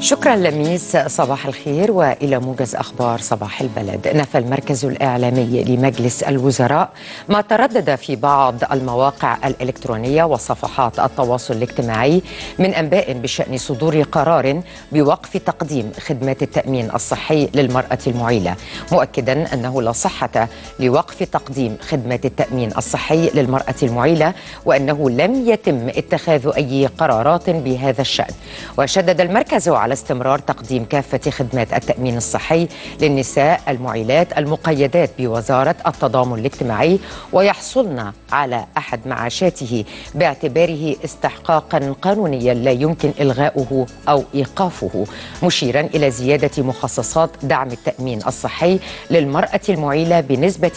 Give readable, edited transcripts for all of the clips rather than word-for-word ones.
شكرا لميس، صباح الخير وإلى موجز أخبار صباح البلد. نفى المركز الإعلامي لمجلس الوزراء ما تردد في بعض المواقع الإلكترونية وصفحات التواصل الاجتماعي من أنباء بشأن صدور قرار بوقف تقديم خدمات التأمين الصحي للمرأة المعيلة، مؤكدا أنه لا صحة لوقف تقديم خدمات التأمين الصحي للمرأة المعيلة وأنه لم يتم اتخاذ أي قرارات بهذا الشأن. وشدد المركز على استمرار تقديم كافة خدمات التأمين الصحي للنساء المعيلات المقيدات بوزارة التضامن الاجتماعي ويحصلن على أحد معاشاته باعتباره استحقاقا قانونيا لا يمكن إلغاؤه أو إيقافه، مشيرا إلى زيادة مخصصات دعم التأمين الصحي للمرأة المعيلة بنسبة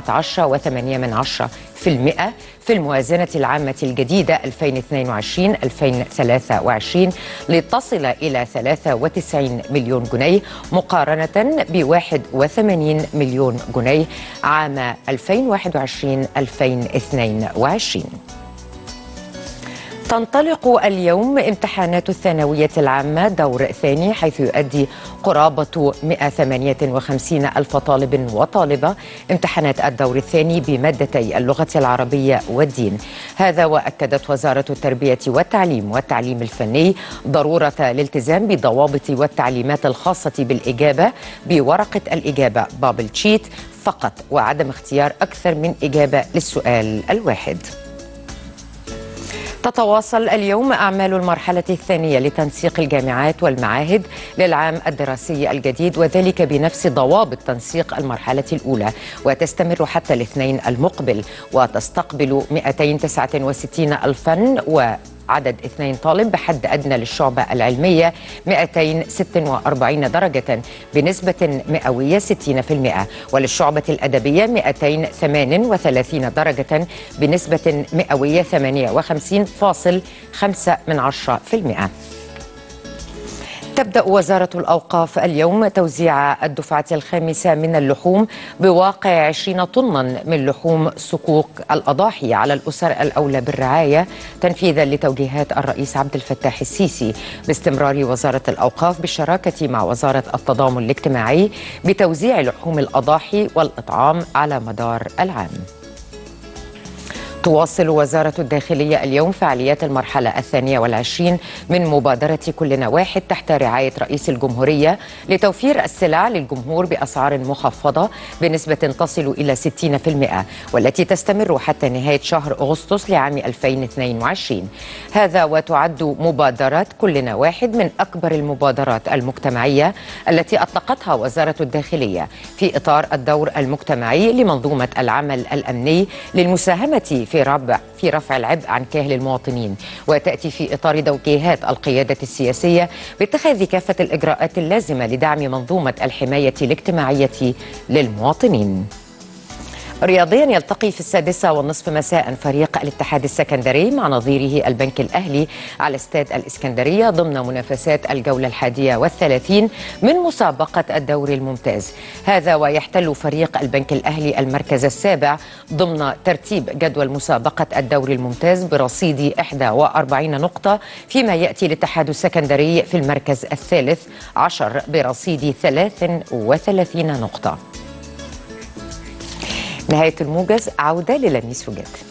14.8% في الموازنة العامة الجديدة 2022-2023 لتصل إلى 93 مليون جنيه مقارنة ب 81 مليون جنيه عام 2021-2022. تنطلق اليوم امتحانات الثانوية العامة دور ثاني، حيث يؤدي قرابة 158 ألف طالب وطالبة امتحانات الدور الثاني بمادتي اللغة العربية والدين. هذا وأكدت وزارة التربية والتعليم الفني ضرورة الالتزام بالضوابط والتعليمات الخاصة بالإجابة بورقة الإجابة بابل شيت فقط، وعدم اختيار أكثر من إجابة للسؤال الواحد. تتواصل اليوم أعمال المرحلة الثانية لتنسيق الجامعات والمعاهد للعام الدراسي الجديد، وذلك بنفس ضوابط تنسيق المرحلة الأولى، وتستمر حتى الاثنين المقبل، وتستقبل 269 ألفاً وعدد 2 طالب بحد أدنى للشعبة العلمية 246 درجة بنسبة مئوية 60%، وللشعبة الأدبية 238 درجة بنسبة مئوية 58.5%. تبدأ وزارة الأوقاف اليوم توزيع الدفعة الخامسة من اللحوم بواقع 20 طنا من لحوم صكوك الأضاحي على الأسر الأولى بالرعاية، تنفيذا لتوجيهات الرئيس عبد الفتاح السيسي باستمرار وزارة الأوقاف بالشراكة مع وزارة التضامن الاجتماعي بتوزيع لحوم الأضاحي والإطعام على مدار العام. تواصل وزارة الداخلية اليوم فعاليات المرحلة 22 من مبادرة كلنا واحد تحت رعاية رئيس الجمهورية لتوفير السلع للجمهور بأسعار مخفضة بنسبة تصل إلى 60%، والتي تستمر حتى نهاية شهر أغسطس لعام 2022. هذا وتعد مبادرة كلنا واحد من أكبر المبادرات المجتمعية التي أطلقتها وزارة الداخلية في إطار الدور المجتمعي لمنظومة العمل الأمني للمساهمة في رفع العبء عن كاهل المواطنين، وتأتي في إطار توجيهات القيادة السياسية باتخاذ كافة الإجراءات اللازمة لدعم منظومة الحماية الاجتماعية للمواطنين. رياضيا، يلتقي في 6:30 مساء فريق الاتحاد السكندري مع نظيره البنك الأهلي على استاد الإسكندرية ضمن منافسات الجولة 31 من مسابقة الدوري الممتاز. هذا ويحتل فريق البنك الأهلي المركز السابع ضمن ترتيب جدول مسابقة الدوري الممتاز برصيد 41 نقطة، فيما يأتي الاتحاد السكندري في المركز الثالث عشر برصيد 33 نقطة. نهاية الموجز، عودة للميس رجاد.